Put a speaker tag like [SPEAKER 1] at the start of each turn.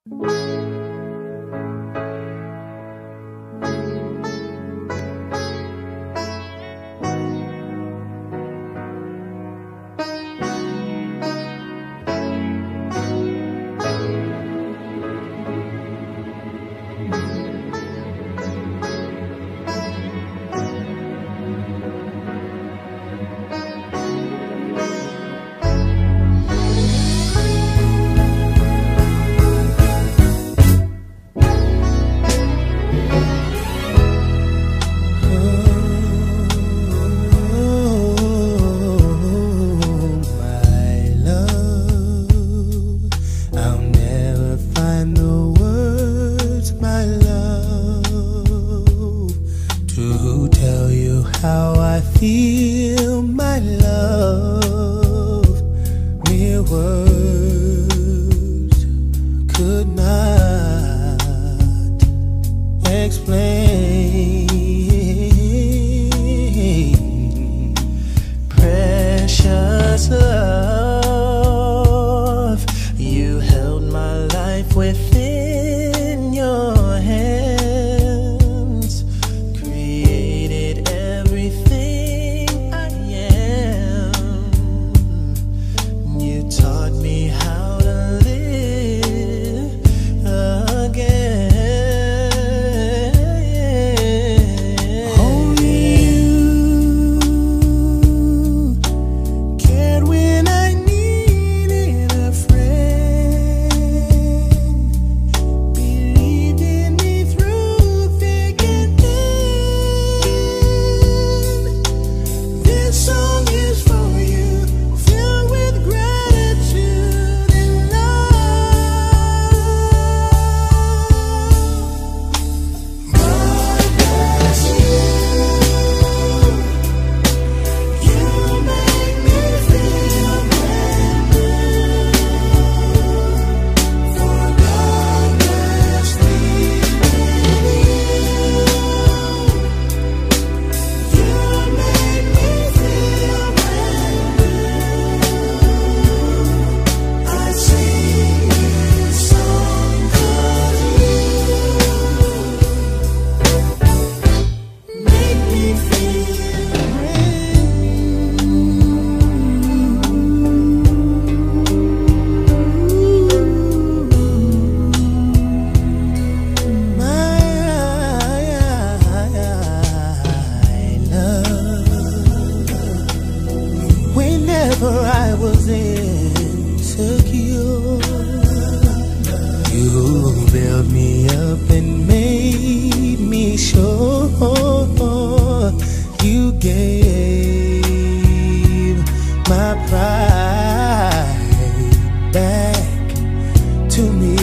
[SPEAKER 1] How I feel, my love, mere words could not explain. Precious love, you held my life within your hands, created everything I am. You taught me how to live again. Only you cared when I needed a friend, believed in me through thick and thin. This song is for you, filled with gratitude and love. God bless you. You make me feel brand new. For God bless me with you. You make me feel brand new. I sing this song 'cause you make me feel brand new. My love, whenever I was insecure, you built me up and made me sure. You gave my pride back to me.